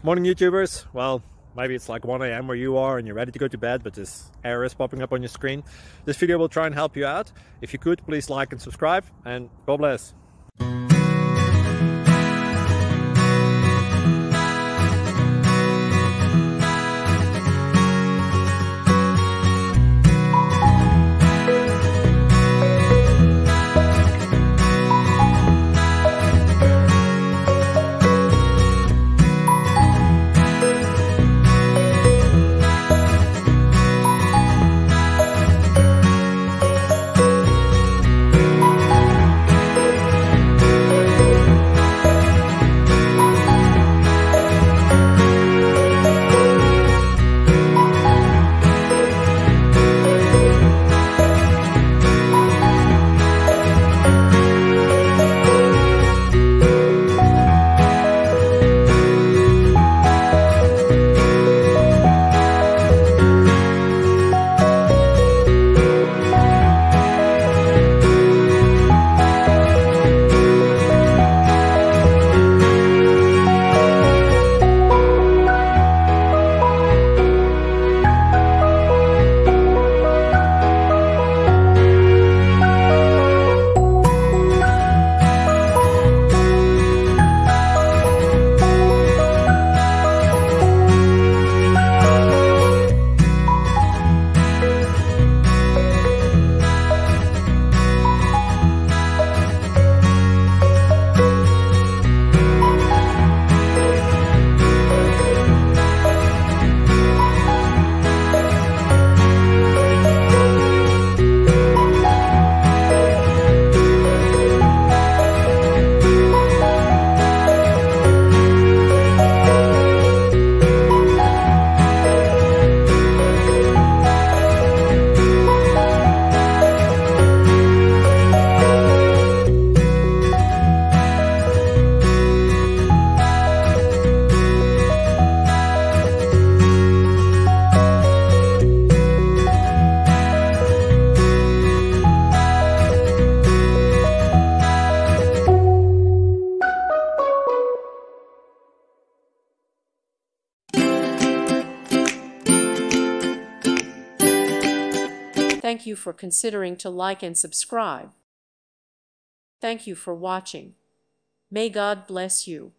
Morning YouTubers. Well, maybe it's like 1 a.m. where you are and you're ready to go to bed, but this error is popping up on your screen. This video will try and help you out. If you could, please like and subscribe, and God bless. Thank you for considering to like and subscribe. Thank you for watching. May God bless you.